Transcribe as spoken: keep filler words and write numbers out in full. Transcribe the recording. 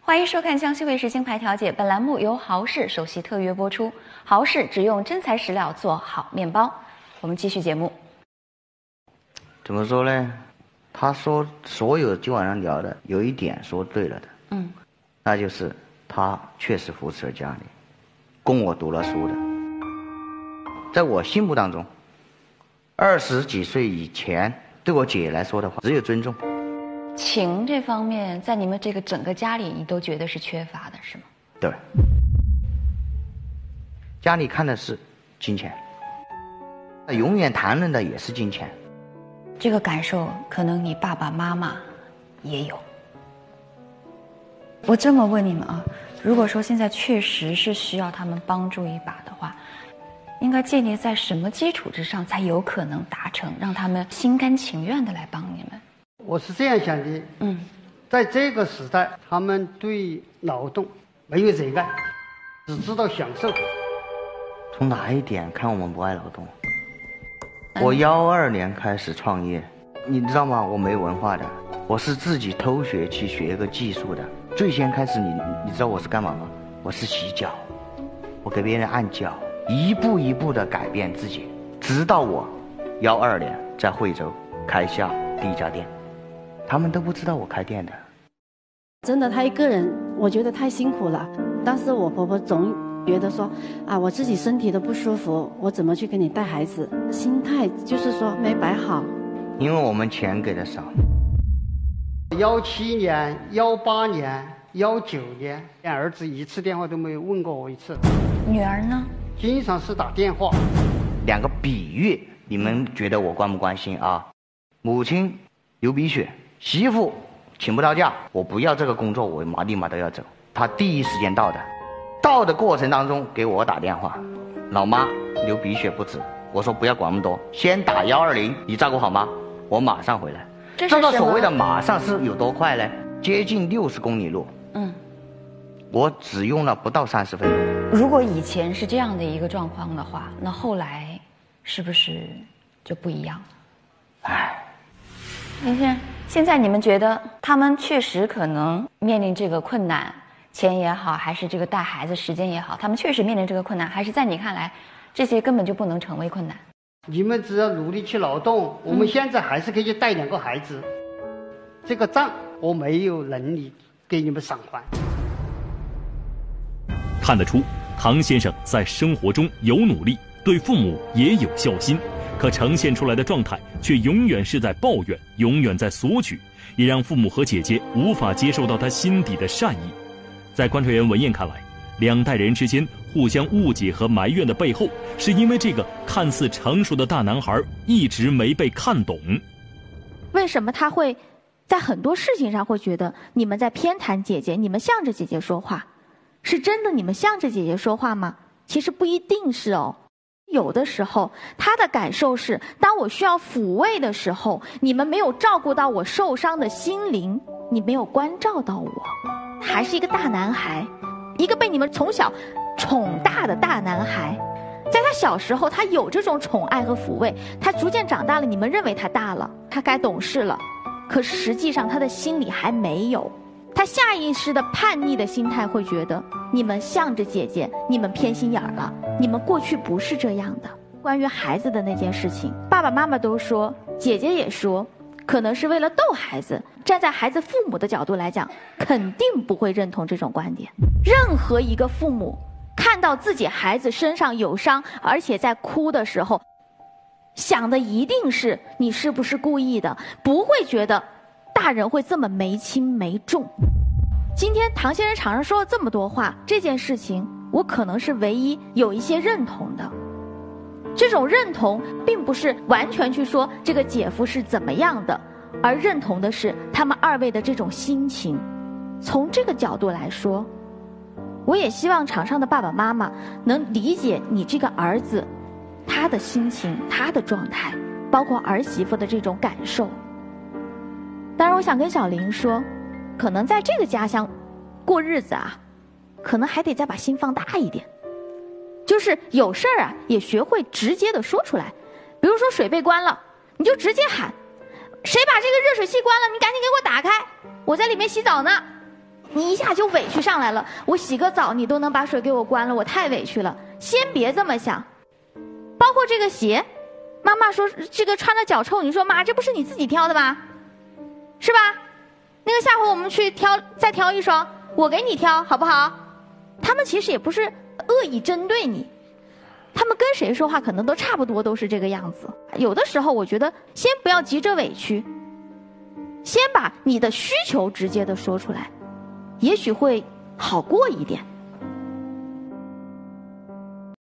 欢迎收看江西卫视金牌调解，本栏目由豪氏首席特约播出。豪氏只用真材实料做好面包。我们继续节目。 怎么说呢？他说所有今晚上聊的有一点说对了的， 嗯， 那就是他确实扶持了家里，供我读了书的。在我心目当中，二十几岁以前对我姐来说的话，只有尊重。 情这方面，在你们这个整个家里，你都觉得是缺乏的，是吗？ 对，家里看的是金钱，永远谈论的也是金钱。 这个感受，可能你爸爸妈妈也有。我这么问你们啊，如果说现在确实是需要他们帮助一把的话，应该建立在什么基础之上，才有可能达成，让他们心甘情愿的来帮你们？ 我是这样想的， 嗯， 在这个时代，他们对劳动没有热爱，只知道享受。 从哪一点看我们不爱劳动？我幺二年开始创业，你知道吗？我没文化的，我是自己偷学去学一个技术的。最先开始你，你你知道我是干嘛吗？我是洗脚，我给别人按脚，一步一步的改变自己，直到我幺二年在惠州开下第一家店。他们都不知道我开店的。 真的，他一个人，我觉得太辛苦了。但是我婆婆总觉得说，啊，我自己身体都不舒服，我怎么去给你带孩子？心态就是说没摆好。 因为我们钱给的少。 幺七年、幺八年、幺九年，儿子一次电话都没有问过我一次。 女儿呢？ 经常是打电话。 两个比喻，你们觉得我关不关心啊？母亲流鼻血。媳妇请不到假，我不要这个工作，我马立马都要走。他第一时间到的，到的过程当中给我打电话，老妈流鼻血不止，我说不要管那么多，先打幺二零，你照顾好吗？我马上回来。 这是个所谓的马上是有多快呢？接近六十公里路，嗯，我只用了不到三十分钟。 如果以前是这样的一个状况的话，那后来是不是就不一样了？ 唉， 林先生。现在你们觉得他们确实可能面临这个困难，钱也好，还是这个带孩子时间也好，他们确实面临这个困难，还是在你看来，这些根本就不能成为困难？ 你们只要努力去劳动，我们现在还是可以带两个孩子。嗯、这个账我没有能力给你们偿还。 看得出，唐先生在生活中有努力，对父母也有孝心。可呈现出来的状态却永远是在抱怨，永远在索取，也让父母和姐姐无法接受到他心底的善意。在观察员文艳看来，两代人之间互相误解和埋怨的背后，是因为这个看似成熟的大男孩一直没被看懂。 为什么他会在很多事情上会觉得你们在偏袒姐姐，你们向着姐姐说话？是真的你们向着姐姐说话吗？其实不一定是哦。有的时候他的感受是，当我需要抚慰的时候，你们没有照顾到我受伤的心灵，你没有关照到我。还是一个大男孩，一个被你们从小宠大的大男孩，在他小时候他有这种宠爱和抚慰，他逐渐长大了，你们认为他大了，他该懂事了，可是实际上他的心里还没有。他下意识的叛逆的心态会觉得你们向着姐姐，你们偏心眼儿了，你们过去不是这样的。关于孩子的那件事情，爸爸妈妈都说，姐姐也说，可能是为了逗孩子。站在孩子父母的角度来讲，肯定不会认同这种观点。任何一个父母看到自己孩子身上有伤，而且在哭的时候，想的一定是你是不是故意的，不会觉得大人会这么没轻没重。今天唐先生场上说了这么多话，这件事情我可能是唯一有一些认同的。这种认同并不是完全去说这个姐夫是怎么样的，而认同的是他们二位的这种心情。从这个角度来说，我也希望场上的爸爸妈妈能理解你这个儿子他的心情，他的状态，包括儿媳妇的这种感受。当然我想跟小林说，可能在这个家乡过日子啊，可能还得再把心放大一点，就是有事儿啊也学会直接的说出来。比如说水被关了，你就直接喊，谁把这个热水器关了，你赶紧给我打开，我在里面洗澡呢。 你一下就委屈上来了。我洗个澡，你都能把水给我关了，我太委屈了。先别这么想。包括这个鞋，妈妈说这个穿的脚臭，你说妈，这不是你自己挑的吧？是吧？那个下回我们去挑，再挑一双，我给你挑，好不好？他们其实也不是恶意针对你，他们跟谁说话可能都差不多，都是这个样子。有的时候我觉得先不要急着委屈，先把你的需求直接的说出来，也许会好过一点。